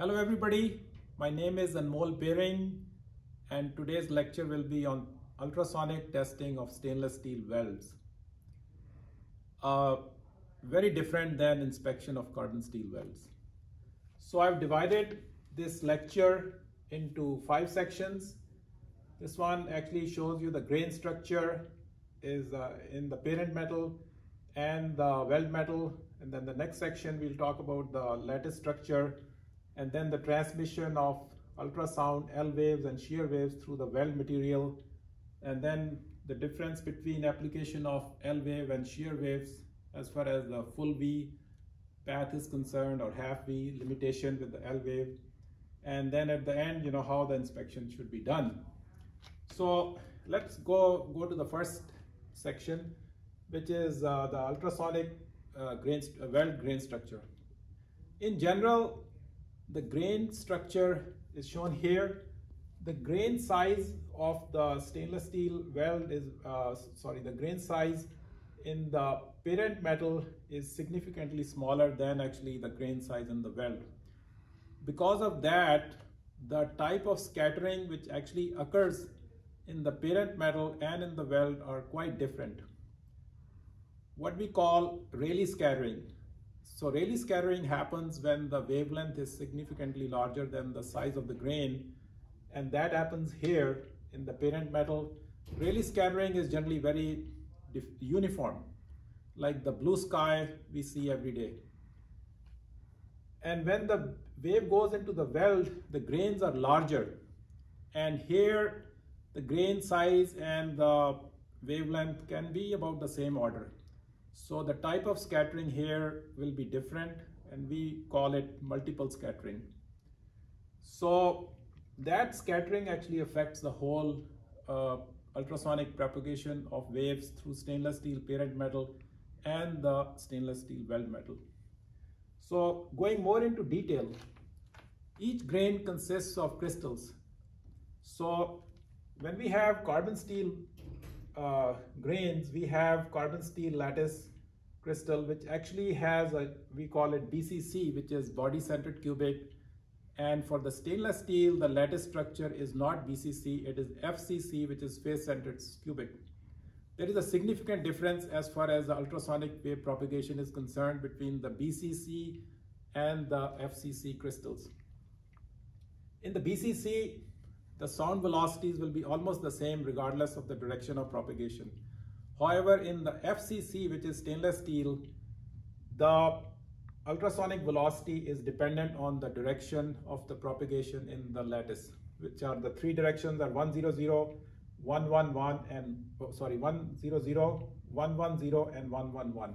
Hello everybody, my name is Birring and today's lecture will be on ultrasonic testing of stainless steel welds. Very different than inspection of carbon steel welds. So I've divided this lecture into 5 sections. This one actually shows you the grain structure is in the parent metal and the weld metal, and then the next section we'll talk about the lattice structure, and then the transmission of ultrasound L waves and shear waves through the weld material, and then the difference between application of L wave and shear waves as far as the full V path is concerned or half V limitation with the L wave, and then at the end, how the inspection should be done. So let's go to the first section, which is the ultrasonic weld grain structure. In general, the grain structure is shown here. The grain size of the stainless steel weld is, the grain size in the parent metal is significantly smaller than actually the grain size in the weld. Because of that, the type of scattering which actually occurs in the parent metal and in the weld are quite different. What we call Rayleigh scattering. So Rayleigh scattering happens when the wavelength is significantly larger than the size of the grain, and that happens here in the parent metal. Rayleigh scattering is generally very uniform, like the blue sky we see every day. And when the wave goes into the weld, the grains are larger, and here the grain size and the wavelength can be about the same order. So the type of scattering here will be different, and we call it multiple scattering. So that scattering actually affects the whole ultrasonic propagation of waves through stainless steel parent metal and the stainless steel weld metal. So going more into detail, each grain consists of crystals. So when we have carbon steel grains, we have carbon steel lattice crystal, which actually has we call it BCC, which is body centered cubic. And for the stainless steel, the lattice structure is not BCC, it is FCC, which is face centered cubic. There is a significant difference as far as the ultrasonic wave propagation is concerned between the BCC and the FCC crystals. In the BCC, the sound velocities will be almost the same regardless of the direction of propagation. However, in the FCC, which is stainless steel, the ultrasonic velocity is dependent on the direction of the propagation in the lattice, which are the 3 directions are 100, 111, and 100, 110, and 111.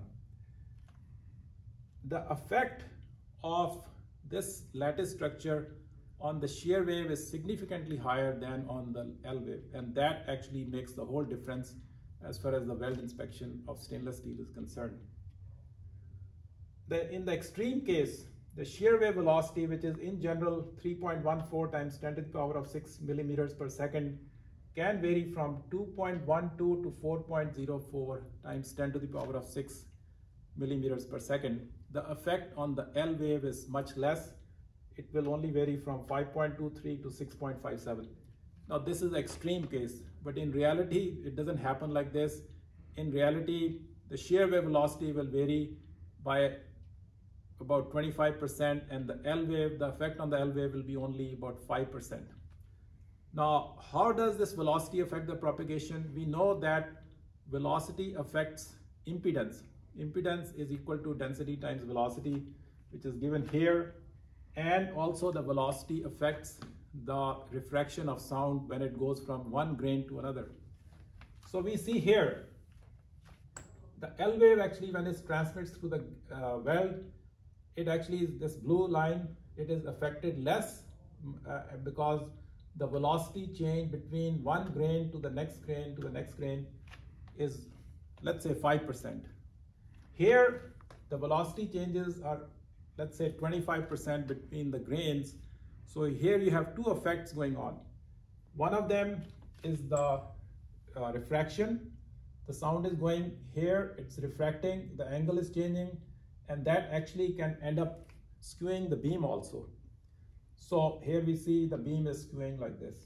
The effect of this lattice structure on the shear wave is significantly higher than on the L wave, and that actually makes the whole difference as far as the weld inspection of stainless steel is concerned. In the extreme case, the shear wave velocity, which is in general 3.14 times 10 to the power of 6 millimeters per second, can vary from 2.12 to 4.04 times 10 to the power of 6 millimeters per second. The effect on the L wave is much less. It will only vary from 5.23 to 6.57. Now this is the extreme case, but in reality, it doesn't happen like this. In reality, the shear wave velocity will vary by about 25%, and the L wave, the effect on the L wave will be only about 5%. Now, how does this velocity affect the propagation? We know that velocity affects impedance. Impedance is equal to density times velocity, which is given here. And also the velocity affects the refraction of sound when it goes from one grain to another. So we see here, the L wave actually when it transmits through the weld, it actually is this blue line, it is affected less because the velocity change between one grain to the next grain to the next grain is, let's say, 5%. Here, the velocity changes are, let's say, 25% between the grains. So here you have 2 effects going on. One of them is the refraction. The sound is going here, it's refracting, the angle is changing, and that actually can end up skewing the beam also. So here we see the beam is skewing like this.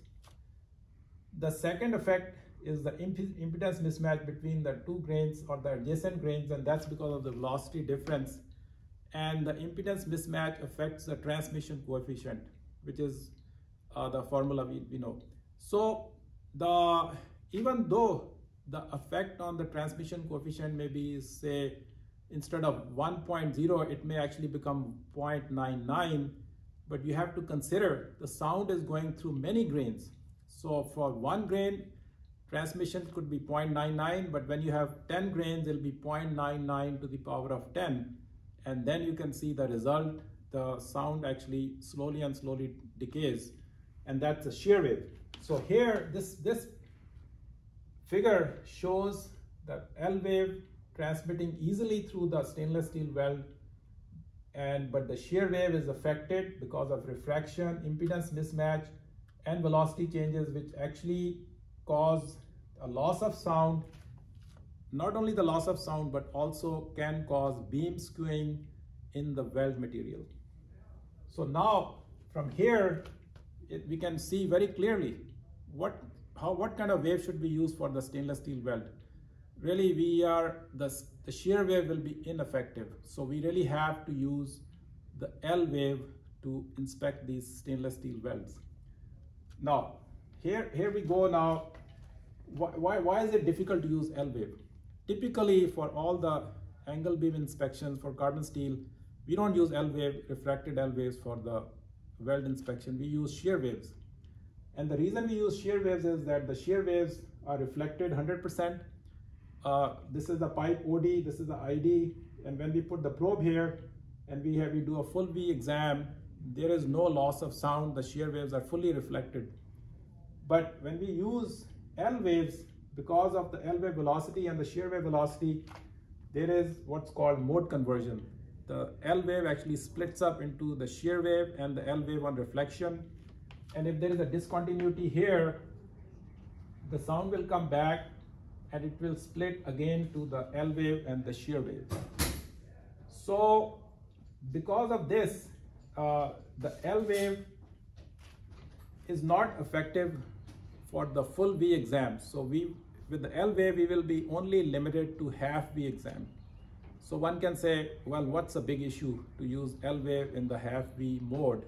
The second effect is the impedance mismatch between the two grains or the adjacent grains, and that's because of the velocity difference. And the impedance mismatch affects the transmission coefficient, which is the formula we know. So even though the effect on the transmission coefficient may be, say, instead of 1.0, it may actually become 0.99, but you have to consider the sound is going through many grains. So for one grain, transmission could be 0.99, but when you have 10 grains, it'll be 0.99 to the power of 10. And then you can see the result, the sound actually slowly and slowly decays, and that's a shear wave. So here, this figure shows the L wave transmitting easily through the stainless steel weld, but the shear wave is affected because of refraction, impedance mismatch, and velocity changes, which actually cause a loss of sound. Not only the loss of sound, but also can cause beam skewing in the weld material. So now from here, we can see very clearly what kind of wave should we use for the stainless steel weld. Really, the shear wave will be ineffective. So we really have to use the L wave to inspect these stainless steel welds. Now, here we go now. Why is it difficult to use L wave? Typically, for all the angle beam inspections for carbon steel, we don't use L wave, refracted L waves for the weld inspection. We use shear waves. And the reason we use shear waves is that the shear waves are reflected 100%. This is the pipe OD, this is the ID, and when we put the probe here and we do a full V exam, there is no loss of sound. The shear waves are fully reflected. But when we use L waves, because of the L wave velocity and the shear wave velocity, there is what's called mode conversion. The L wave actually splits up into the shear wave and the L wave on reflection. And if there is a discontinuity here, the sound will come back and it will split again to the L wave and the shear wave. So because of this, the L wave is not effective for the full V exam. So with the L wave, we will be only limited to half V exam. So one can say, well, what's a big issue to use L wave in the half V mode?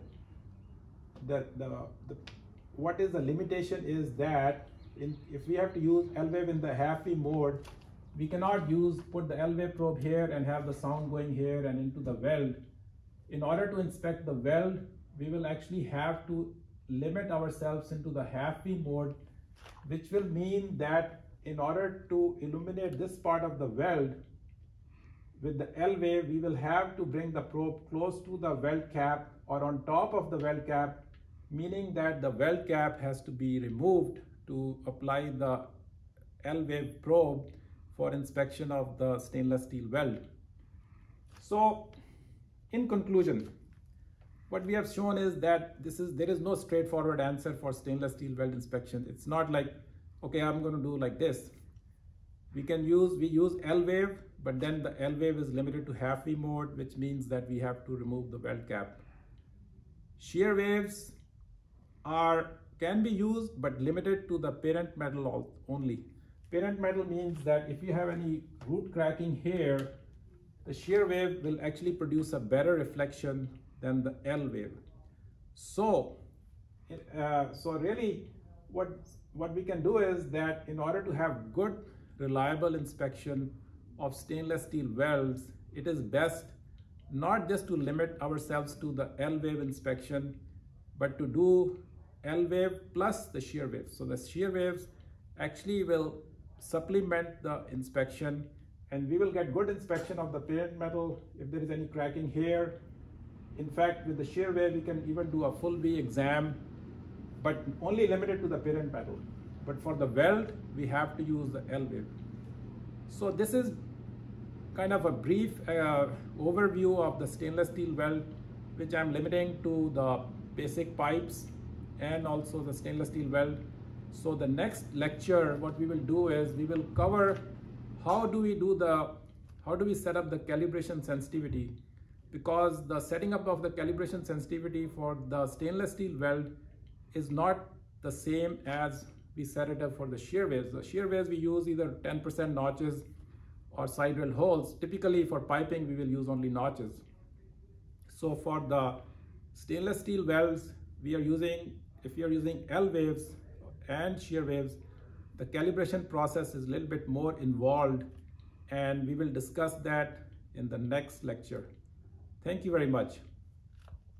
What is the limitation is that if we have to use L wave in the half V mode, we cannot put the L wave probe here and have the sound going here and into the weld. In order to inspect the weld, we will actually have to limit ourselves into the half V mode, which will mean that in order to illuminate this part of the weld with the L wave, we will have to bring the probe close to the weld cap or on top of the weld cap, meaning that the weld cap has to be removed to apply the L wave probe for inspection of the stainless steel weld. So in conclusion, what we have shown is that there is no straightforward answer for stainless steel weld inspection. It's not like, okay, I'm going to do like this. We use L wave, but then the L wave is limited to half V mode, which means that we have to remove the weld cap. Shear waves can be used, but limited to the parent metal only. Parent metal means that if you have any root cracking here, the shear wave will actually produce a better reflection than the L wave. So really what we can do is that in order to have good, reliable inspection of stainless steel welds, it is best not just to limit ourselves to the L wave inspection, but to do L wave plus the shear wave. So the shear waves actually will supplement the inspection, and we will get good inspection of the parent metal if there is any cracking here. In fact, with the shear wave, we can even do a full V exam, but only limited to the parent metal. But for the weld, we have to use the L wave. So this is kind of a brief overview of the stainless steel weld, which I'm limiting to the basic pipes and also the stainless steel weld. So the next lecture, what we will do is we will cover how do we set up the calibration sensitivity because the setting up of the calibration sensitivity for the stainless steel weld is not the same as we set it up for the shear waves. The shear waves we use either 10% notches or side weld holes. Typically for piping we will use only notches. So for the stainless steel welds, we are using, if you are using L waves and shear waves, the calibration process is a little bit more involved, and we will discuss that in the next lecture. Thank you very much.